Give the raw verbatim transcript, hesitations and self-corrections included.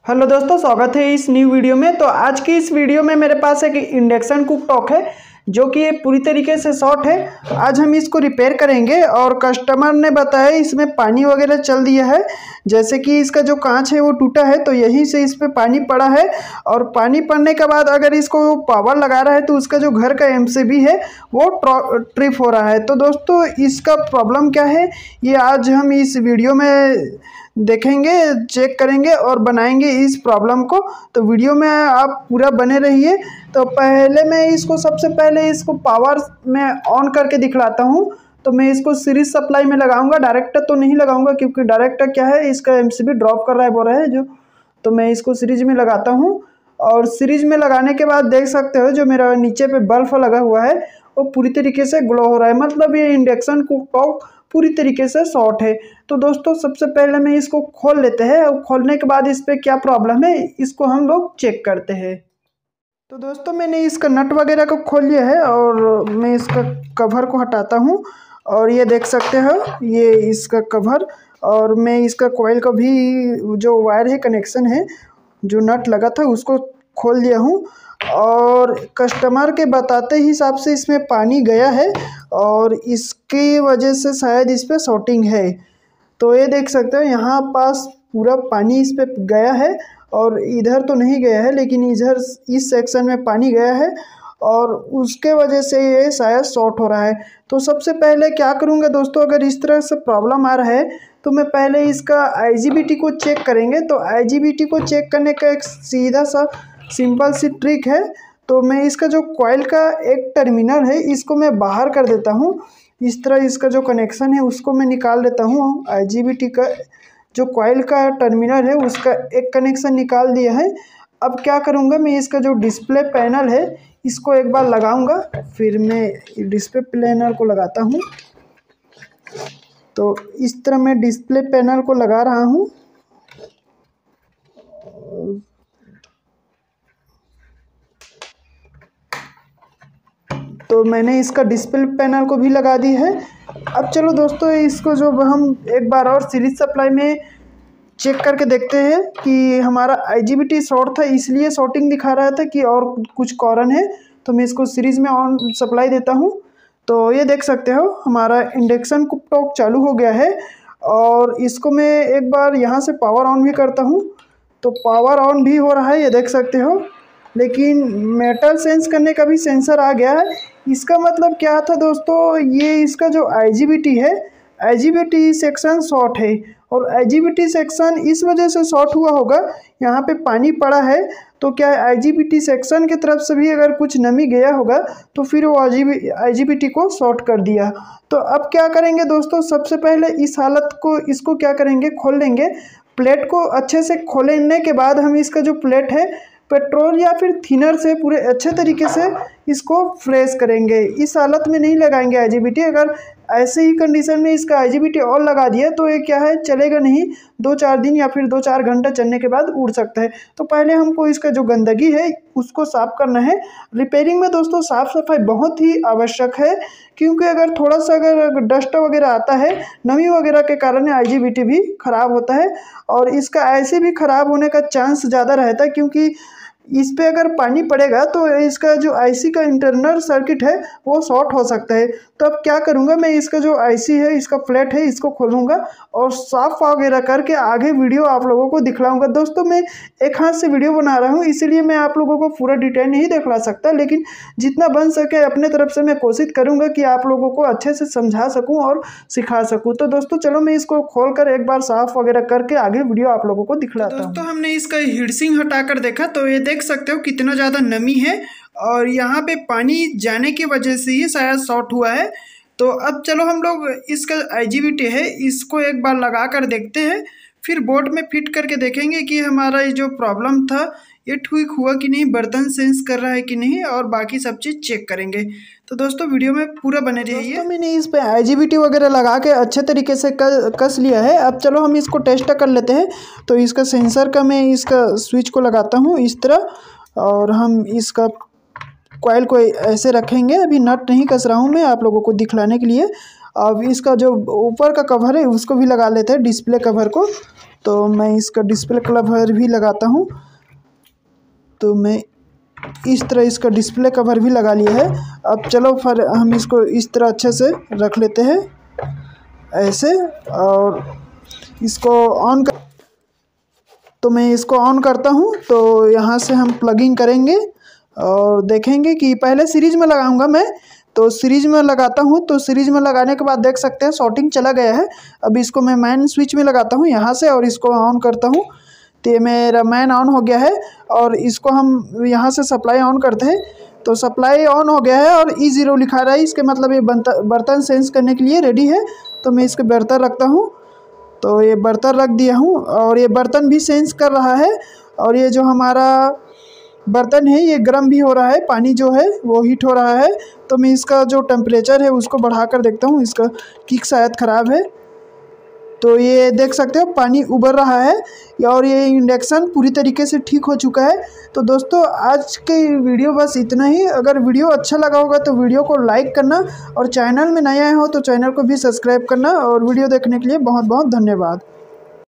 Hello दोस्तों, स्वागत है इस न्यू वीडियो में। तो आज की इस वीडियो में मेरे पास एक इंडक्शन कुकटॉप है जो कि ये पूरी तरीके से शॉर्ट है। आज हम इसको रिपेयर करेंगे और कस्टमर ने बताया इसमें पानी वगैरह चल दिया है, जैसे कि इसका जो कांच है वो टूटा है तो यहीं से इस पर पानी पड़ा है। और पानी पड़ने के बाद अगर इसको पावर लगा रहा है तो उसका जो घर का एमसीबी है वो ट्रिप हो रहा है। तो दोस्तों इसका प्रॉब्लम क्या है ये आज हम इस वीडियो में देखेंगे, चेक करेंगे और बनाएंगे इस प्रॉब्लम को। तो वीडियो में आप पूरा बने रहिए। तो पहले मैं इसको सबसे पहले इसको पावर में ऑन करके दिखलाता हूँ। तो मैं इसको सीरीज सप्लाई में लगाऊंगा, डायरेक्ट तो नहीं लगाऊंगा क्योंकि डायरेक्ट क्या है इसका एमसीबी ड्रॉप कर रहा है बोल रहा है जो। तो मैं इसको सीरीज में लगाता हूँ और सीरीज में लगाने के बाद देख सकते हो जो मेरा नीचे पे बल्ब लगा हुआ है वो पूरी तरीके से ग्लो हो रहा है, मतलब ये इंडक्शन कुकटॉप पूरी तरीके से शॉर्ट है। तो दोस्तों सबसे पहले मैं इसको खोल लेते हैं और खोलने के बाद इस पर क्या प्रॉब्लम है इसको हम लोग चेक करते हैं। तो दोस्तों मैंने इसका नट वगैरह को खोल लिया है और मैं इसका कवर को हटाता हूँ और ये देख सकते हो ये इसका कवर। और मैं इसका कॉइल का भी जो वायर है कनेक्शन है जो नट लगा था उसको खोल दिया हूँ। और कस्टमर के बताते ही हिसाब से इसमें पानी गया है और इसकी वजह से शायद इस पर शॉर्टिंग है। तो ये देख सकते हो यहाँ पास पूरा पानी इस पे गया है और इधर तो नहीं गया है लेकिन इधर इस सेक्शन में पानी गया है और उसके वजह से ये शायद शॉर्ट हो रहा है। तो सबसे पहले क्या करूँगा दोस्तों, अगर इस तरह से प्रॉब्लम आ रहा है तो मैं पहले इसका आई जी बी टी को चेक करेंगे। तो आई जी बी टी को चेक करने का एक सीधा सा सिंपल सी ट्रिक है। तो मैं इसका जो कॉइल का एक टर्मिनल है इसको मैं बाहर कर देता हूँ, इस तरह इसका जो कनेक्शन है उसको मैं निकाल देता हूँ। आई जी बी टी का जो कॉइल का टर्मिनल है उसका एक कनेक्शन निकाल दिया है। अब क्या करूँगा, मैं इसका जो डिस्प्ले पैनल है इसको एक बार लगाऊंगा, फिर मैं डिस्प्ले पैनल को लगाता हूँ। तो इस तरह मैं डिस्प्ले पैनल को लगा रहा हूँ। तो मैंने इसका डिस्प्ले पैनल को भी लगा दी है। अब चलो दोस्तों इसको जो हम एक बार और सीरीज सप्लाई में चेक करके देखते हैं कि हमारा I G B T short था इसलिए शॉर्टिंग दिखा रहा था कि और कुछ कारण है। तो मैं इसको सीरीज में ऑन सप्लाई देता हूँ। तो ये देख सकते हो हमारा इंडक्शन कुकटॉप चालू हो गया है और इसको मैं एक बार यहाँ से पावर ऑन भी करता हूँ। तो पावर ऑन भी हो रहा है ये देख सकते हो, लेकिन मेटल सेंस करने का भी सेंसर आ गया है। इसका मतलब क्या था दोस्तों, ये इसका जो आई जी बी टी है I G B T section short है और I G B T section इस वजह से शॉर्ट हुआ होगा, यहाँ पे पानी पड़ा है तो क्या I G B T section की तरफ से भी अगर कुछ नमी गया होगा तो फिर वो आई जी बी टी को शॉर्ट कर दिया। तो अब क्या करेंगे दोस्तों, सबसे पहले इस हालत को इसको क्या करेंगे, खोल लेंगे। प्लेट को अच्छे से खोलने के बाद हम इसका जो प्लेट है पेट्रोल या फिर थिनर से पूरे अच्छे तरीके से इसको फ्रेश करेंगे। इस हालत में नहीं लगाएंगे आई जी बी टी, अगर ऐसे ही कंडीशन में इसका आई जी बी टी और लगा दिया तो ये क्या है चलेगा नहीं, दो चार दिन या फिर दो चार घंटा चलने के बाद उड़ सकता है। तो पहले हमको इसका जो गंदगी है उसको साफ़ करना है। रिपेयरिंग में दोस्तों साफ़ सफाई बहुत ही आवश्यक है क्योंकि अगर थोड़ा सा अगर डस्ट वगैरह आता है नमी वगैरह के कारण आई जी बी टी भी ख़राब होता है और इसका ऐसे भी ख़राब होने का चांस ज़्यादा रहता है क्योंकि इस पे अगर पानी पड़ेगा तो इसका जो आईसी का इंटरनल सर्किट है वो शॉर्ट हो सकता है। तो अब क्या करूँगा, मैं इसका जो आईसी है इसका प्लेट है इसको खोलूँगा और साफ वगैरह करके आगे वीडियो आप लोगों को दिखलाऊंगा। दोस्तों मैं एक हाथ से वीडियो बना रहा हूँ इसीलिए मैं आप लोगों को पूरा डिटेल नहीं दिखला सकता, लेकिन जितना बन सके अपने तरफ से मैं कोशिश करूँगा कि आप लोगों को अच्छे से समझा सकूँ और सिखा सकूँ। तो दोस्तों चलो मैं इसको खोल कर एक बार साफ वगैरह करके आगे वीडियो आप लोगों को दिखलाता हूँ। दोस्तों हमने इसका हीटसिंक हटा कर देखा तो ये देख सकते हो कितना ज़्यादा नमी है और यहाँ पे पानी जाने की वजह से ही शायद शॉर्ट हुआ है। तो अब चलो हम लोग इसका आई जी बी टी है इसको एक बार लगा कर देखते हैं, फिर बोर्ड में फिट करके देखेंगे कि हमारा ये जो प्रॉब्लम था ये ठीक हुआ कि नहीं, बर्तन सेंस कर रहा है कि नहीं और बाकी सब चीज़ चेक करेंगे। तो दोस्तों वीडियो में पूरा बने रहिए। तो मैंने इस पे आई जी बी टी वगैरह लगा के अच्छे तरीके से कस लिया है। अब चलो हम इसको टेस्ट कर लेते हैं। तो इसका सेंसर का मैं इसका स्विच को लगाता हूँ इस तरह और हम इसका कॉइल को ऐसे रखेंगे। अभी नट नहीं कस रहा हूँ मैं आप लोगों को दिखलाने के लिए। अब इसका जो ऊपर का कवर है उसको भी लगा लेते हैं, डिस्प्ले कवर को। तो मैं इसका डिस्प्ले कवर भी लगाता हूँ। तो मैं इस तरह इसका डिस्प्ले कवर भी लगा लिया है। अब चलो फिर हम इसको इस तरह अच्छे से रख लेते हैं ऐसे, और इसको ऑन कर तो मैं इसको ऑन करता हूँ। तो यहाँ से हम प्लगिंग करेंगे और देखेंगे कि पहले सीरीज में लगाऊंगा मैं। तो सीरीज में लगाता हूँ, तो सीरीज में लगाने के बाद देख सकते हैं शॉर्टिंग चला गया है। अब इसको मैं मैन स्विच में लगाता हूँ यहाँ से और इसको ऑन करता हूँ। तो ये मेरा मैन ऑन हो गया है और इसको हम यहाँ से सप्लाई ऑन करते हैं। तो सप्लाई ऑन हो गया है और ई ज़ीरो लिखा रहा है, इसके मतलब ये बर्तन सेंस करने के लिए रेडी है। तो मैं इसके बर्तन रखता हूँ। तो ये बर्तन रख दिया हूँ और ये बर्तन भी सेंस कर रहा है। और ये जो हमारा बर्तन है ये गर्म भी हो रहा है, पानी जो है वो हीट हो रहा है। तो मैं इसका जो टेम्परेचर है उसको बढ़ा कर देखता हूँ, इसका किक शायद ख़राब है। तो ये देख सकते हो पानी उबर रहा है और ये इंडक्शन पूरी तरीके से ठीक हो चुका है। तो दोस्तों आज के वीडियो बस इतना ही। अगर वीडियो अच्छा लगा होगा तो वीडियो को लाइक करना और चैनल में नए आए हो तो चैनल को भी सब्सक्राइब करना। और वीडियो देखने के लिए बहुत बहुत धन्यवाद।